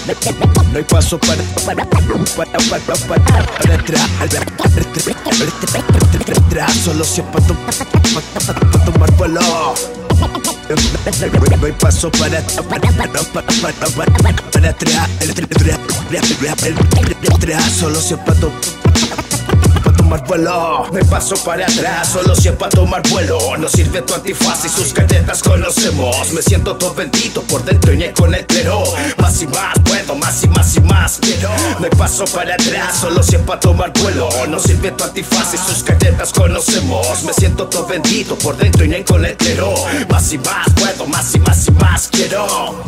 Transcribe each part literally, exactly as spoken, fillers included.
No hay paso para para para para para para atrás. Solo si es para tomar vuelo. No hay paso para para para para para atrás. Solo si es para tomar vuelo. Me paso para atrás, solo si es para tomar vuelo. No sirve tu antifaz y sus galletas conocemos. Me siento todo bendito por dentro y ni con el clero. Más y más puedo, más y más y más quiero. Me paso para atrás, solo si es para tomar vuelo. No sirve tu antifaz y sus galletas conocemos. Me siento todo bendito por dentro y ni con el clero. Más y más puedo, más y más y más quiero.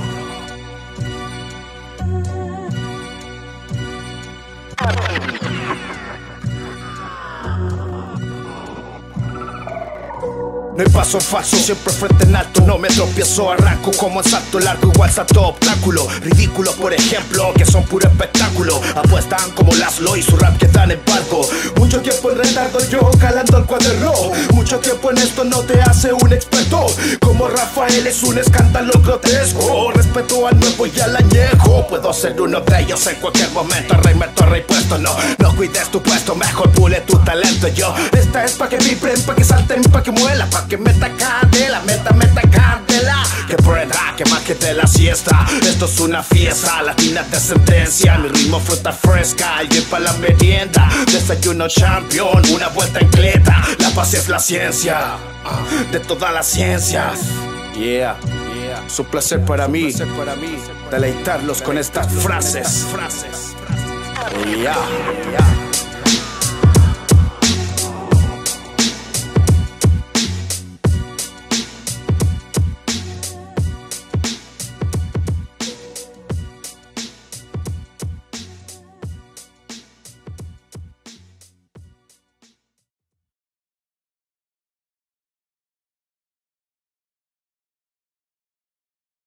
No hay paso falso, siempre frente en alto. No me tropiezo, arranco como en salto largo, igual salto obstáculo. Ridículo, por ejemplo, que son puro espectáculo. Apuestan como Laszlo y su rap quedan en barco. Mucho tiempo en retardo, yo calando el cuaderno. Mucho tiempo en esto no te hace un experto. Como Rafael es un escándalo grotesco. Respeto al nuevo y al añejo. Puedo ser uno de ellos en cualquier momento. Rey muerto, rey puesto, no. No cuides tu puesto, mejor pule tu talento. Yo, esta es pa' que vibren, pa' que salten, pa' que muela, pa' que meta candela, meta, meta candela. Que prueba, que más que de la siesta. Esto es una fiesta, latina de sentencia. Mi ritmo fruta fresca, y pa' la merienda. Desayuno champion, una vuelta en cleta. La paz es la ciencia, de todas las ciencias. Yeah, yeah. Es un placer para mí deleitarlos con estas frases. Yeah, yeah.